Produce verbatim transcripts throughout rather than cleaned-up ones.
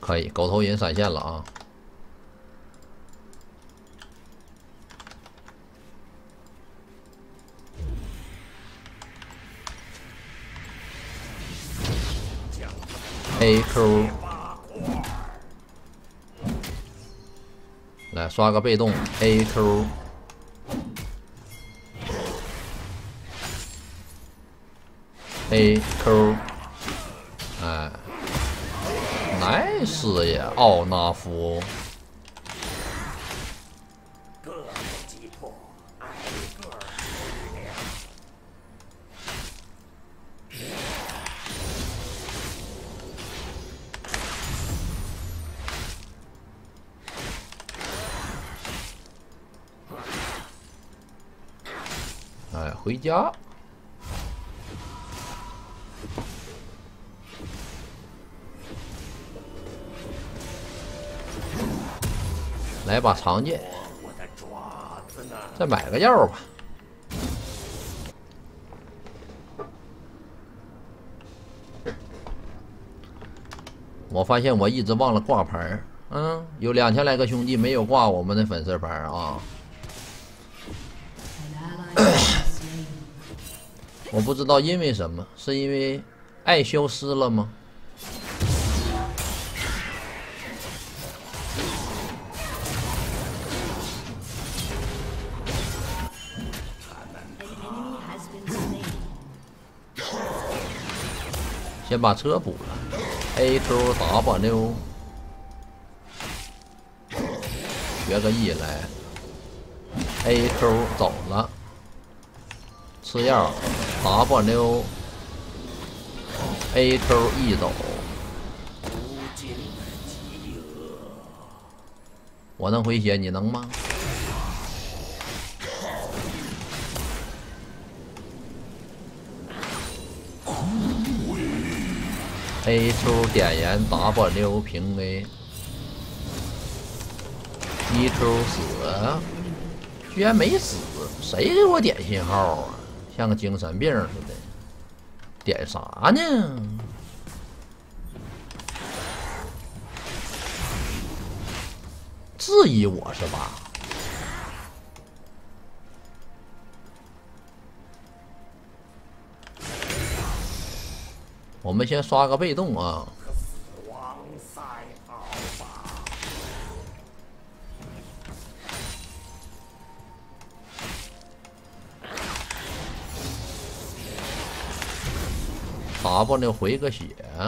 可以，狗头银闪现了啊！A Q， 来刷个被动 A Q， A Q， 哎 ，nice 呀，奥纳夫。哎，回家。来把长剑，再买个药吧。我发现我一直忘了挂牌，嗯，有两千来个兄弟没有挂我们的粉丝牌啊。我不知道因为什么，是因为爱消失了吗？先把车补了 ，A Q W， 学个 E 来 ，A Q 走了，吃药 W A Q E 走，我能回血，你能吗？ A Q 点燃 W 平 A， E Q 死，居然没死，谁给我点信号啊？像个精神病似的，点啥呢？质疑我是吧？ 我们先刷个被动啊！W 回个血，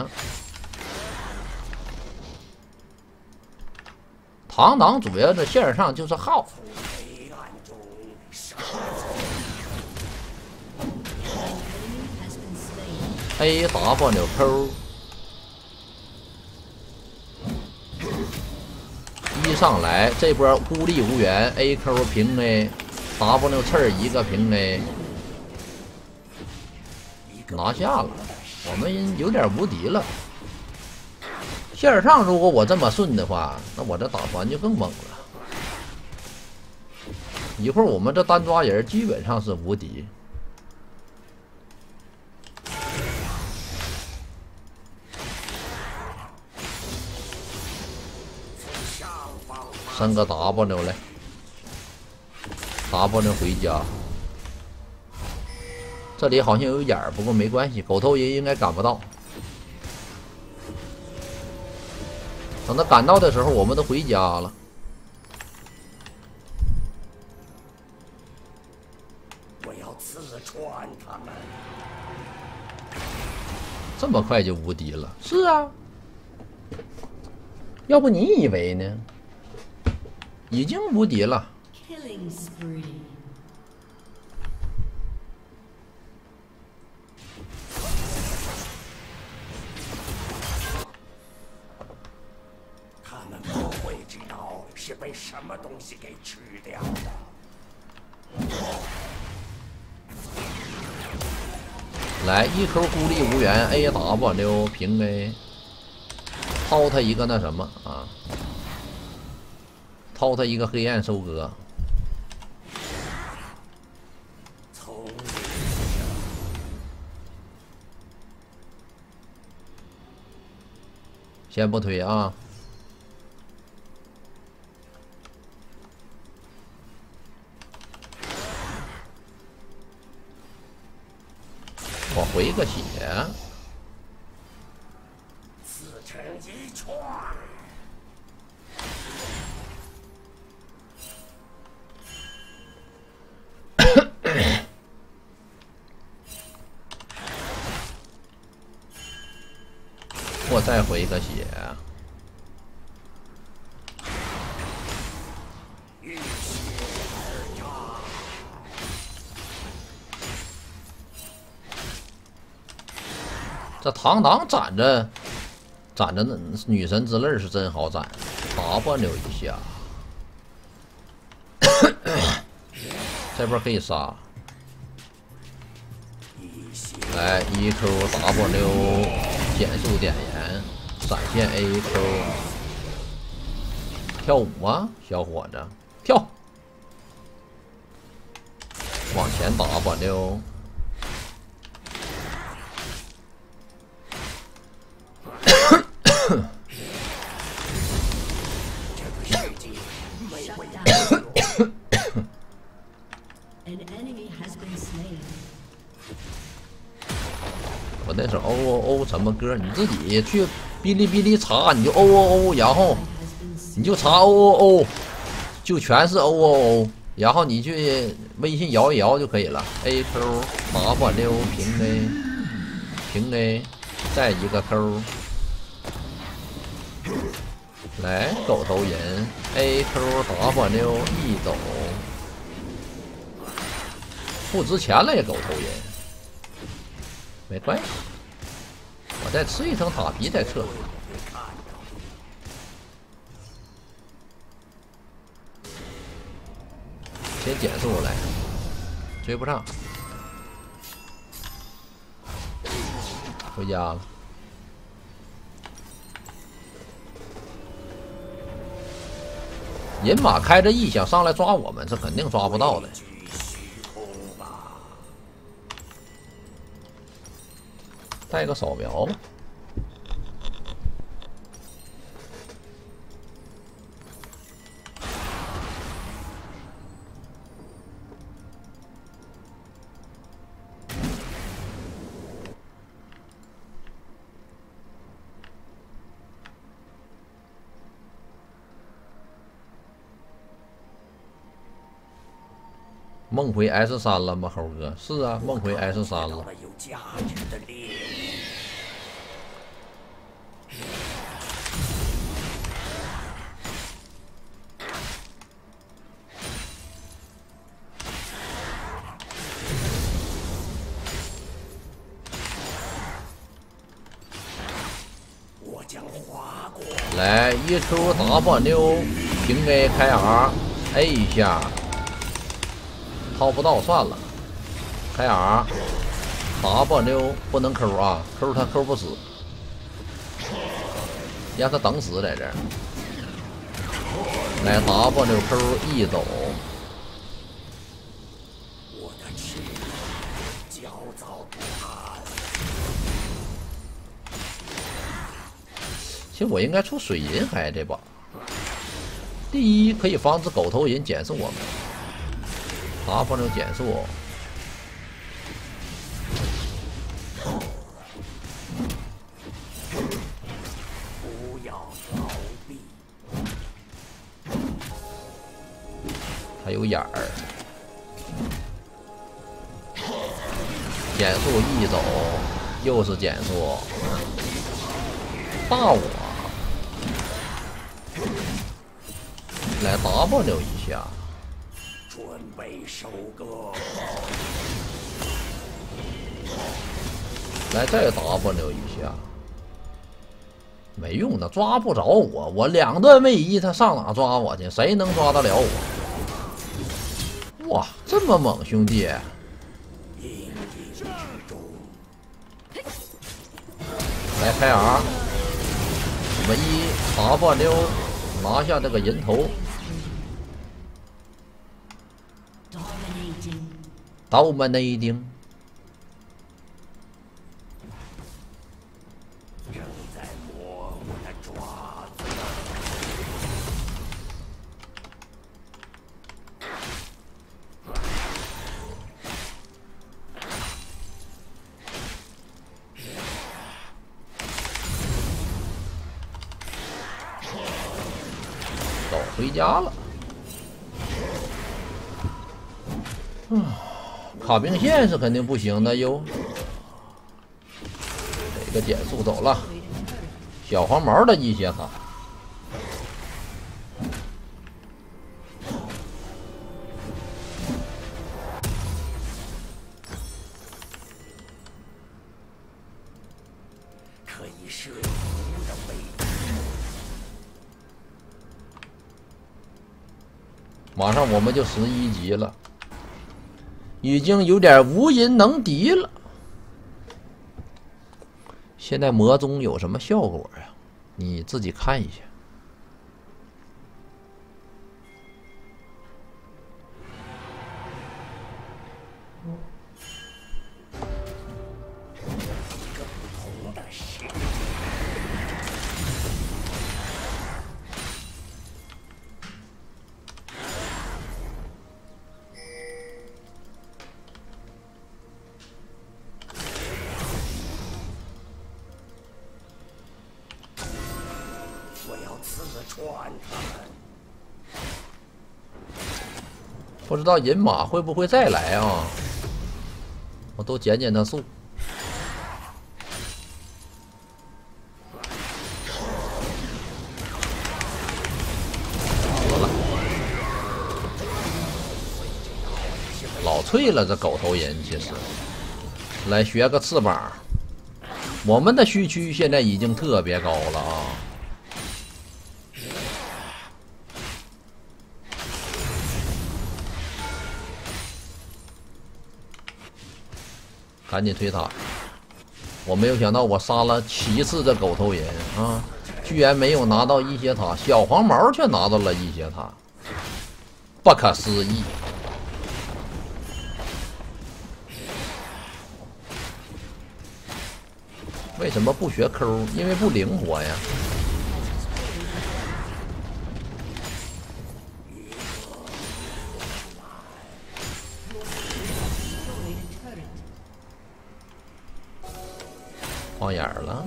螳螂主要的线上就是耗。 A W Q， 一上来这波孤立无援 ，A Q 平 A，W 刺一个平 A， 拿下了，我们有点无敌了。线上如果我这么顺的话，那我这打团就更猛了。一会儿我们这单抓人基本上是无敌。 升个 W 来 ，W 回家。这里好像有眼儿，不过没关系，狗头银应该赶不到。等他赶到的时候，我们都回家了。我要刺穿他们。这么快就无敌了？是啊。要不你以为呢？ 已经无敌了。他们不会知道是被什么东西给吃掉的。来，一口孤立无援 ，A W 平 A， 掏他一个那什么啊？ 掏他一个黑暗收割，先不推啊！ 我回个血。 自成一串。 我再回个血。这堂堂攒着攒着那女神之泪是真好攒 ，W 一下，这波可以杀。来一 Q W 减速点燃，闪现 A Q， 跳舞啊，小伙子，跳，往前 W。我那是哦哦哦什么歌？你自己去哔哩哔哩查，你就哦哦哦，然后你就查哦哦哦，就全是哦哦哦，然后你去微信摇一摇就可以了。A Q W 平 A 平 A， 再一个 Q， 来狗头人 A Q W 一走，不值钱了也狗头人。没关系，我再吃一层塔皮再撤。先减速来，追不上，回家了。人马开着 E 想上来抓我们，是肯定抓不到的。带个扫描吧。梦回 S 三了吗，猴哥？是啊，梦回 S 三了。来一 Q W 平 A 开 R，A 一下，掏不到算了。开 R，W 不能 Q 啊 ，Q 他 Q 不死，让他等死在这儿。来 W Q E 走。其实我应该出水银还这把。第一可以防止狗头人减速我们 ，W 减速。 不要逃避。 还有眼儿，减速 E 走，又是减速，大我。来 W 一下， 准备收割。 来再 W 一下，没用的，抓不着我，我两段位移，他上哪抓我去？谁能抓得了我？哇，这么猛，兄弟！来开 R， 我们一 W 拿下这个人头。Dominating， 正在磨我的爪子。 回家了。嗯，卡兵线是肯定不行的哟。这个减速走了，小黄毛的一血卡。 可以射无的威力。 马上我们就十一级了，已经有点无人能敌了。现在魔宗有什么效果呀？你自己看一下。 刺穿他们。 不知道银马会不会再来啊？我都减减他速。好了，老脆了，这狗头人其实。来学个翅膀。我们的虚区现在已经特别高了啊！赶紧推塔！我没有想到我杀了七次这狗头人啊，居然没有拿到一血塔，小黄毛却拿到了一血塔，不可思议！为什么不学 Q？ 因为不灵活呀。晃眼了，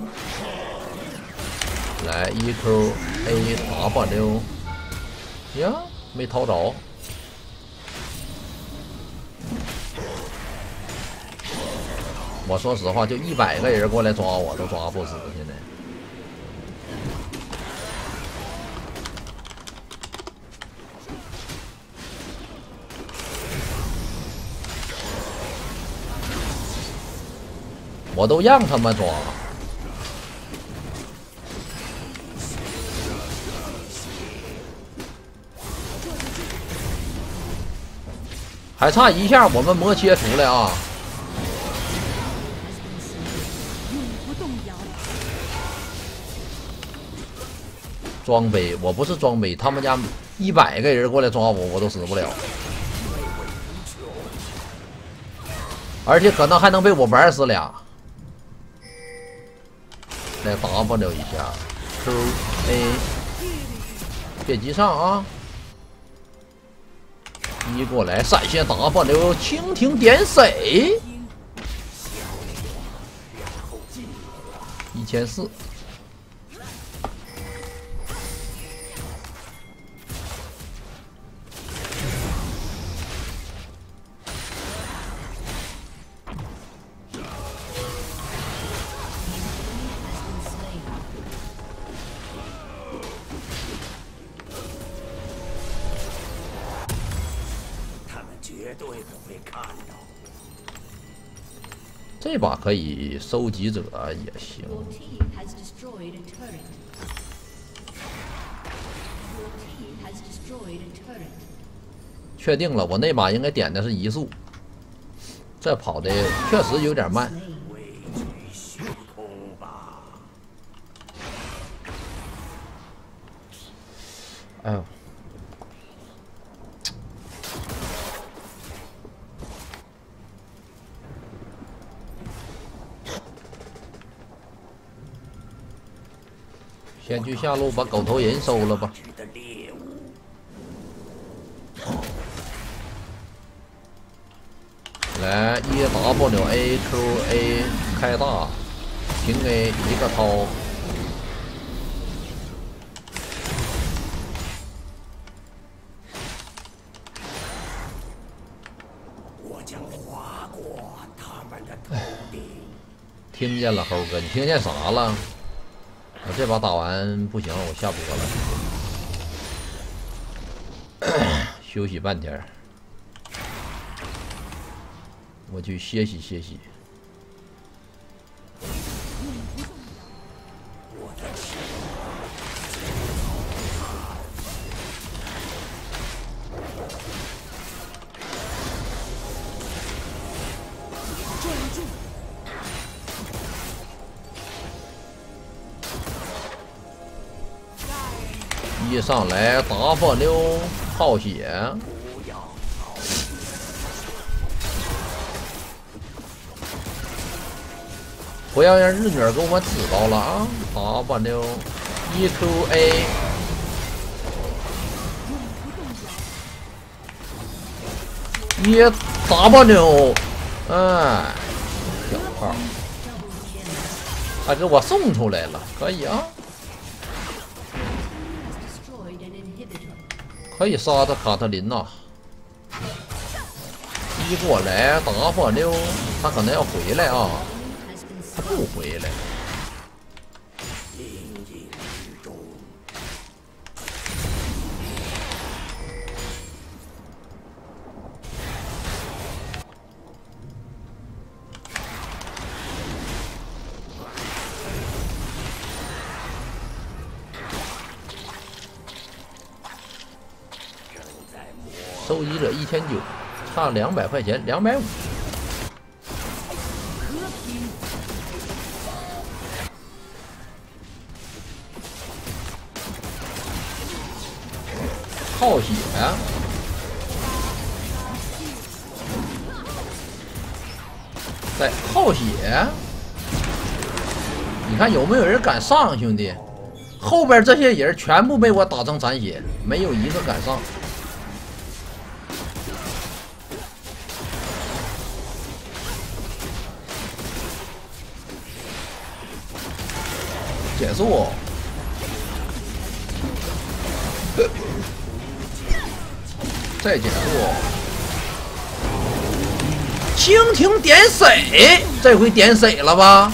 来 E Q A 打吧溜呀，没掏着。我说实话，就一百个人过来抓我，都抓不死。现在我都让他们抓，还差一下，我们魔切出来啊！装备，我不是装备，他们家一百个人过来抓我，我都死不了，而且可能还能被我玩死俩。来 W 一下 ，Q A， 别急上啊！一过来闪现 W， 蜻蜓点水，一千四。 绝对不会看到。 这把可以收集者也行。确定了，我那把应该点的是移速，这跑的确实有点慢。哎呦！先去下路把狗头人收了吧。来，一 W A Q A 开大，平 A 一个掏。 听见了，猴哥，你听见啥了？我这把打完不行了，我下播了，休息半天，我去歇息歇息。一上来打火溜耗血，不要让日女儿给我知道了啊！打火溜 E Q A， 一打火溜，哎，小炮，还给我送出来了，可以啊。 可以杀的卡特琳呐！一过来打火溜，他可能要回来啊，他不回来。收集者一千九，差两百块钱，两百五。耗血呀！在耗血，你看有没有人敢上，兄弟？后边这些人全部被我打成残血，没有一个敢上。 减速，再减速，蜻蜓点水，这回点水了吧？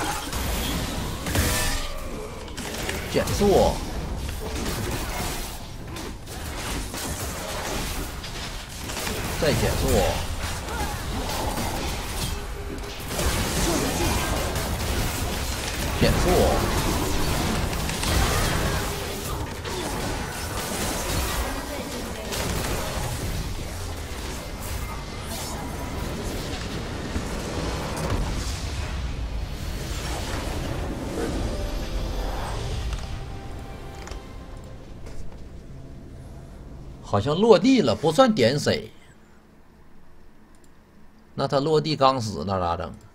减速，再减速。 减速，好像落地了，不算点水。那他落地刚死，那咋整？